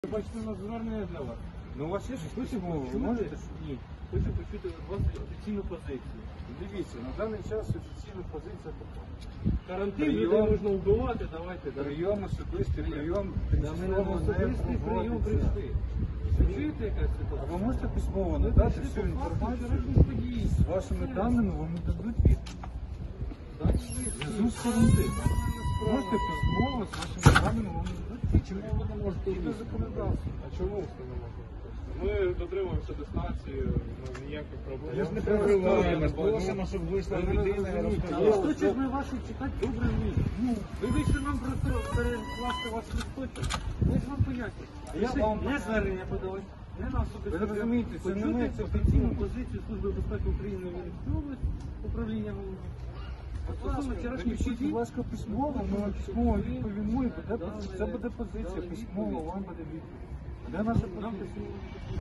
Бачите, у нас звернення для вас. Ну у вас є щось Хочу письмове? Ви почути, можете? ні, хочу почути від вас офіційну позицію. Дивіться, на даний час офіційна позиція така. Карантин, Прийом. людей можна вбивати, давайте. Прийом особистий, прийом Да, ми на особистий прийом прийшли. Ви чуєте, яка А ситуація? ви можете письмово Ми надати прийшли всю по факту інформацію вчорашніх подій. з вашими даними, вам не дадуть відповідь. Зв'язку з карантином. Можете письмово з вашими даними, вам не дадуть відповідь. Чому ви не можете Це вийти? законодавство. А чому ви не можете? Ми дотримуємося дистанції, ніяких проблем. Ми ж не переживаємо, просимо, щоб вийшла людина і розказала. Але хто ж ми ваші читати добре вміє? Ви вийшли нам просто перекласти вас листочок. Ми ж вам пояснюємо. Я вам- Не звернення подавати, не на особисто. Ви розумієте, це не ми, Почути це офіційну ви. позицію Служби безпеки України Вінницької області, управління головного. Стосовно вчорашніх Напишіть, подій, будь ласка, письмово, ми вам письмово відповімо, і буде, це буде позиція, Дали письмово, відповідь. вам буде відповідь. Де наша нам позиція?